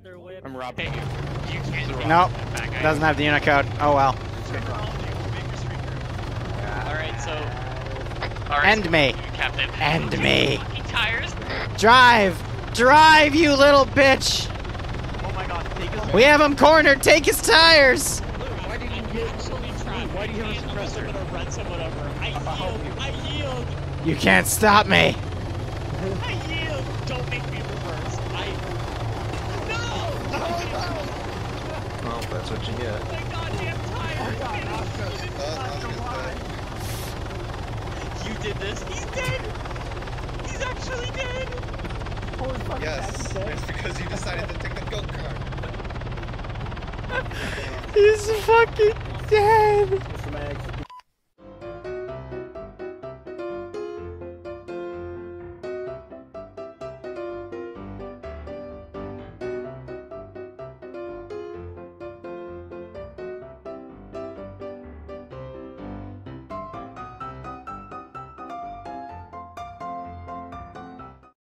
I'm robbing you. You can't. Nope. Doesn't have the Unicode. Oh well. Alright, so. End me. Captain. End me. Fucking tires. Drive! Drive, you little bitch! Oh my god, take his We have him cornered. Take his tires. Why did you get Why do you have a suppressor? I yield. You can't stop me. I yield. Don't make me reverse. No! Well, that's what you get. My goddamn tires. You did this. He's dead. He's actually dead. Yes, it's because you decided to take the go-kart. He's fucking dead. Mr. Max.